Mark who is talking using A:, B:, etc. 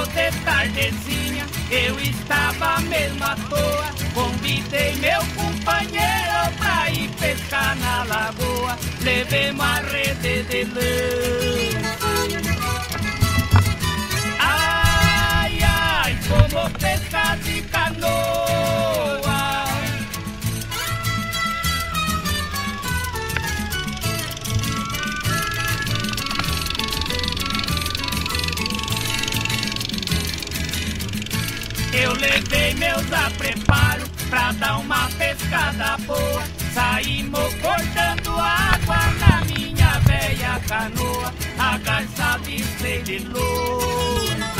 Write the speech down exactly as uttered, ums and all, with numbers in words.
A: chegou de tardezinha, eu estava mesmo à toa. Convidei meu companheiro pra ir pescar na lagoa. Levei uma rede de lã. Ai, ai, como pescar de canoa. Eu levei meus apreparos pra dar uma pescada boa. Saímos cortando água na minha velha canoa, a garça de estrelilou.